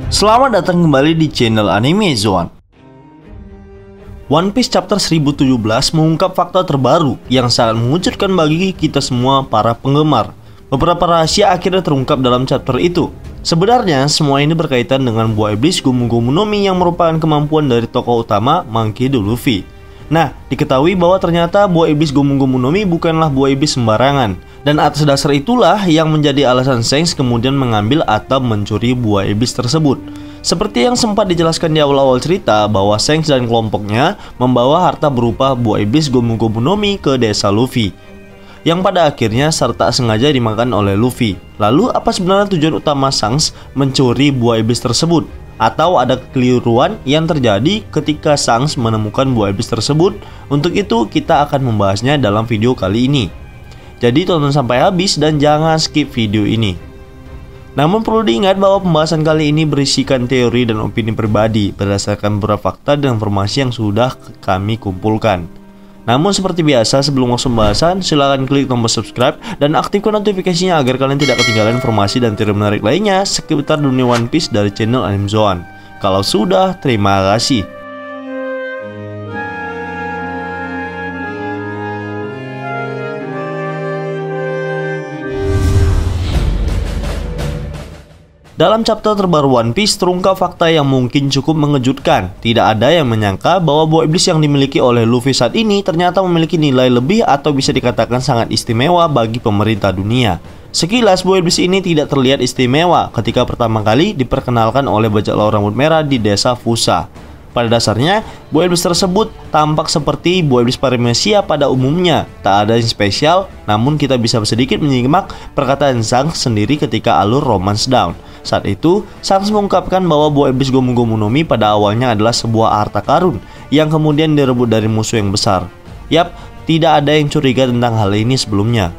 Selamat datang kembali di channel Anime Zone. One Piece chapter 1017 mengungkap fakta terbaru yang sangat mengejutkan bagi kita semua para penggemar. Beberapa rahasia akhirnya terungkap dalam chapter itu. Sebenarnya semua ini berkaitan dengan buah iblis Gomu Gomu no Mi yang merupakan kemampuan dari tokoh utama Monkey D. Luffy. Nah, diketahui bahwa ternyata buah iblis Gomu Gomu no Mi bukanlah buah iblis sembarangan. Dan atas dasar itulah yang menjadi alasan Shanks kemudian mengambil atau mencuri buah iblis tersebut. Seperti yang sempat dijelaskan di awal-awal cerita bahwa Shanks dan kelompoknya membawa harta berupa buah iblis Gomu Gomu no Mi ke desa Luffy, yang pada akhirnya serta sengaja dimakan oleh Luffy. Lalu apa sebenarnya tujuan utama Shanks mencuri buah iblis tersebut? Atau ada kekeliruan yang terjadi ketika Shanks menemukan buah iblis tersebut? Untuk itu kita akan membahasnya dalam video kali ini. Jadi tonton sampai habis dan jangan skip video ini. Namun perlu diingat bahwa pembahasan kali ini berisikan teori dan opini pribadi berdasarkan beberapa fakta dan informasi yang sudah kami kumpulkan. Namun seperti biasa, sebelum masuk pembahasan, silahkan klik tombol subscribe dan aktifkan notifikasinya agar kalian tidak ketinggalan informasi dan teori menarik lainnya seputar dunia One Piece dari channel Anime Zone. Kalau sudah, terima kasih. Dalam chapter terbaru One Piece terungkap fakta yang mungkin cukup mengejutkan. Tidak ada yang menyangka bahwa buah iblis yang dimiliki oleh Luffy saat ini ternyata memiliki nilai lebih atau bisa dikatakan sangat istimewa bagi pemerintah dunia. Sekilas buah iblis ini tidak terlihat istimewa ketika pertama kali diperkenalkan oleh bajak laut rambut merah di desa Fusa. Pada dasarnya, buah iblis tersebut tampak seperti buah iblis Paramecia pada umumnya. Tak ada yang spesial, namun kita bisa sedikit menyimak perkataan Shanks sendiri ketika alur Romance Down. Saat itu, Shanks mengungkapkan bahwa buah iblis Gomu Gomu no Mi pada awalnya adalah sebuah harta karun yang kemudian direbut dari musuh yang besar. Yap, tidak ada yang curiga tentang hal ini sebelumnya.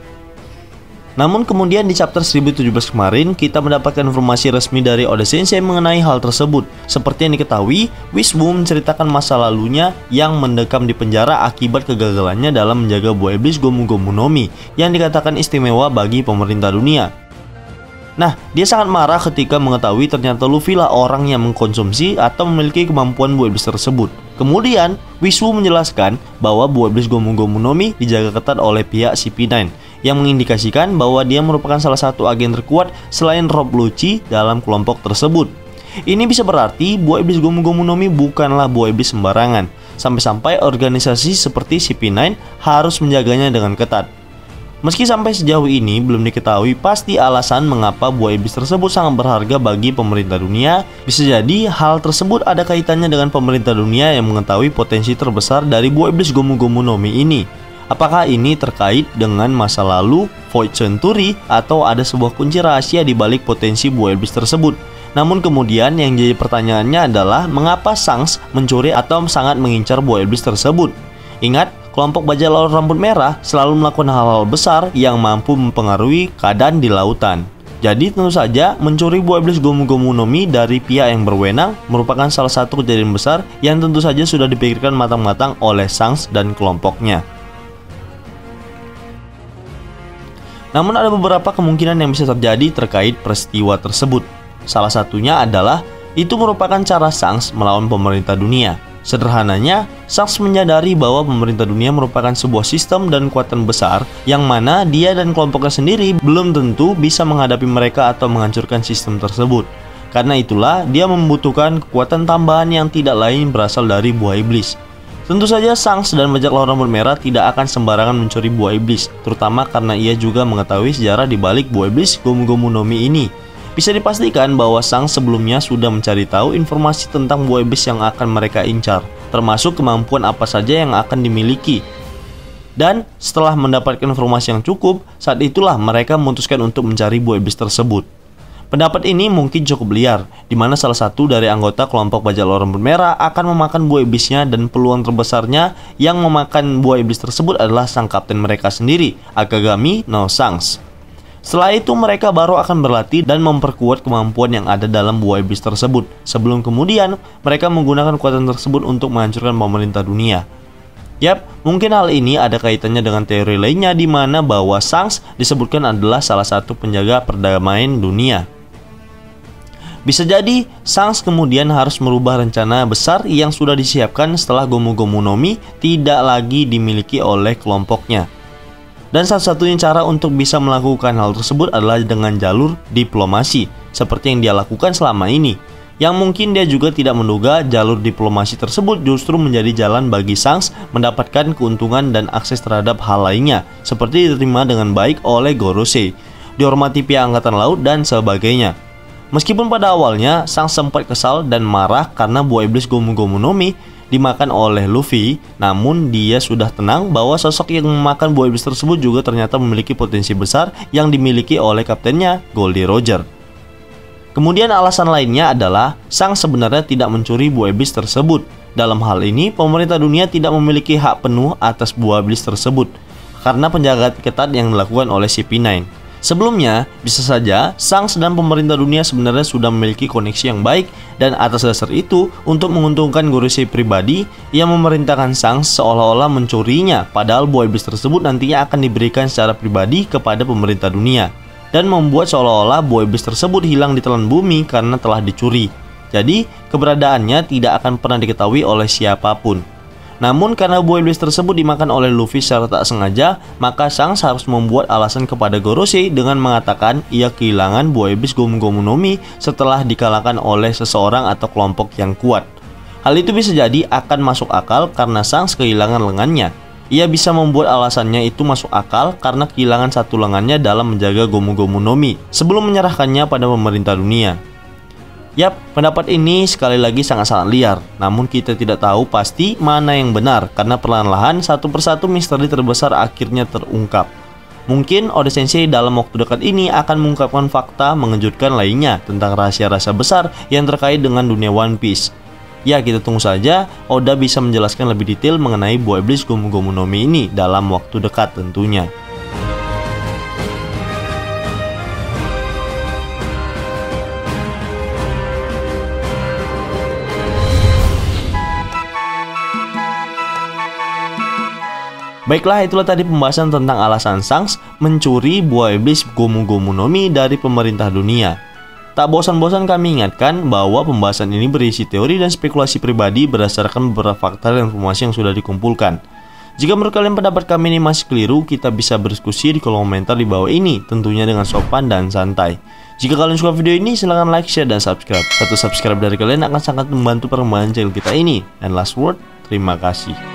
Namun kemudian di chapter 1017 kemarin kita mendapatkan informasi resmi dari Oda Sensei mengenai hal tersebut. Seperti yang diketahui, Wisbu menceritakan masa lalunya yang mendekam di penjara akibat kegagalannya dalam menjaga buah iblis Gomu Gomu no Mi yang dikatakan istimewa bagi pemerintah dunia. Nah, dia sangat marah ketika mengetahui ternyata Luffy lah orang yang mengkonsumsi atau memiliki kemampuan buah iblis tersebut. Kemudian, Wisbu menjelaskan bahwa buah iblis Gomu Gomu no Mi dijaga ketat oleh pihak CP9, yang mengindikasikan bahwa dia merupakan salah satu agen terkuat selain Rob Lucci dalam kelompok tersebut. Ini bisa berarti buah iblis Gomu Gomu no Mi bukanlah buah iblis sembarangan, sampai-sampai organisasi seperti CP9 harus menjaganya dengan ketat. Meski sampai sejauh ini belum diketahui pasti alasan mengapa buah iblis tersebut sangat berharga bagi pemerintah dunia, bisa jadi hal tersebut ada kaitannya dengan pemerintah dunia yang mengetahui potensi terbesar dari buah iblis Gomu Gomu no Mi ini. Apakah ini terkait dengan masa lalu Void Century atau ada sebuah kunci rahasia di balik potensi buah iblis tersebut? Namun kemudian yang jadi pertanyaannya adalah mengapa Shanks mencuri atau sangat mengincar buah iblis tersebut? Ingat, kelompok bajak laut rambut merah selalu melakukan hal-hal besar yang mampu mempengaruhi keadaan di lautan. Jadi tentu saja mencuri buah iblis Gomu Gomu no Mi dari pihak yang berwenang merupakan salah satu kejadian besar yang tentu saja sudah dipikirkan matang-matang oleh Shanks dan kelompoknya. Namun ada beberapa kemungkinan yang bisa terjadi terkait peristiwa tersebut. Salah satunya adalah itu merupakan cara Shanks melawan pemerintah dunia. Sederhananya, Shanks menyadari bahwa pemerintah dunia merupakan sebuah sistem dan kekuatan besar yang mana dia dan kelompoknya sendiri belum tentu bisa menghadapi mereka atau menghancurkan sistem tersebut. Karena itulah dia membutuhkan kekuatan tambahan yang tidak lain berasal dari buah iblis. Tentu saja Shanks dan bajak laut rambut merah tidak akan sembarangan mencuri buah iblis, terutama karena ia juga mengetahui sejarah di balik buah iblis Gomu Gomu no Mi ini. Bisa dipastikan bahwa Shanks sebelumnya sudah mencari tahu informasi tentang buah iblis yang akan mereka incar, termasuk kemampuan apa saja yang akan dimiliki. Dan setelah mendapatkan informasi yang cukup, saat itulah mereka memutuskan untuk mencari buah iblis tersebut. Pendapat ini mungkin cukup liar, di mana salah satu dari anggota kelompok bajak laut rambut merah akan memakan buah iblisnya dan peluang terbesarnya yang memakan buah iblis tersebut adalah sang kapten mereka sendiri, Akagami no Shanks. Setelah itu mereka baru akan berlatih dan memperkuat kemampuan yang ada dalam buah iblis tersebut, sebelum kemudian mereka menggunakan kekuatan tersebut untuk menghancurkan pemerintah dunia. Yap, mungkin hal ini ada kaitannya dengan teori lainnya di mana bahwa Shanks disebutkan adalah salah satu penjaga perdamaian dunia. Bisa jadi Shanks kemudian harus merubah rencana besar yang sudah disiapkan setelah Gomu Gomu no Mi tidak lagi dimiliki oleh kelompoknya. Dan satu-satunya cara untuk bisa melakukan hal tersebut adalah dengan jalur diplomasi, seperti yang dia lakukan selama ini. Yang mungkin dia juga tidak menduga jalur diplomasi tersebut justru menjadi jalan bagi Shanks mendapatkan keuntungan dan akses terhadap hal lainnya, seperti diterima dengan baik oleh Gorosei, dihormati pihak angkatan laut dan sebagainya. Meskipun pada awalnya Shanks sempat kesal dan marah karena buah iblis Gomu Gomu no Mi dimakan oleh Luffy, namun dia sudah tenang bahwa sosok yang memakan buah iblis tersebut juga ternyata memiliki potensi besar yang dimiliki oleh kaptennya, Goldie Roger. Kemudian alasan lainnya adalah Shanks sebenarnya tidak mencuri buah iblis tersebut. Dalam hal ini, pemerintah dunia tidak memiliki hak penuh atas buah iblis tersebut karena penjagaan ketat yang dilakukan oleh CP9. Sebelumnya, bisa saja Shanks dan pemerintah dunia sebenarnya sudah memiliki koneksi yang baik, dan atas dasar itu, untuk menguntungkan Gorosei pribadi, ia memerintahkan Shanks seolah-olah mencurinya, padahal buah iblis tersebut nantinya akan diberikan secara pribadi kepada pemerintah dunia, dan membuat seolah-olah buah iblis tersebut hilang di telan bumi karena telah dicuri. Jadi, keberadaannya tidak akan pernah diketahui oleh siapapun. Namun karena buah iblis tersebut dimakan oleh Luffy secara tak sengaja, maka Shanks harus membuat alasan kepada Gorosei dengan mengatakan ia kehilangan buah iblis Gomu Gomu no Mi setelah dikalahkan oleh seseorang atau kelompok yang kuat. Hal itu bisa jadi akan masuk akal karena Shanks kehilangan lengannya. Ia bisa membuat alasannya itu masuk akal karena kehilangan satu lengannya dalam menjaga Gomu Gomu no Mi sebelum menyerahkannya pada pemerintah dunia. Yap, pendapat ini sekali lagi sangat-sangat liar, namun kita tidak tahu pasti mana yang benar karena perlahan-lahan satu persatu misteri terbesar akhirnya terungkap. Mungkin Oda Sensei dalam waktu dekat ini akan mengungkapkan fakta mengejutkan lainnya tentang rahasia-rahasia besar yang terkait dengan dunia One Piece. Ya, kita tunggu saja Oda bisa menjelaskan lebih detail mengenai buah iblis Gomu Gomu no Mi ini dalam waktu dekat tentunya. Baiklah, itulah tadi pembahasan tentang alasan Shanks mencuri buah iblis Gomu Gomu no Mi dari pemerintah dunia. Tak bosan-bosan kami ingatkan bahwa pembahasan ini berisi teori dan spekulasi pribadi berdasarkan beberapa fakta dan informasi yang sudah dikumpulkan. Jika menurut kalian pendapat kami ini masih keliru, kita bisa berdiskusi di kolom komentar di bawah ini, tentunya dengan sopan dan santai. Jika kalian suka video ini, silahkan like, share, dan subscribe. Satu subscribe dari kalian akan sangat membantu perkembangan channel kita ini. And last word, terima kasih.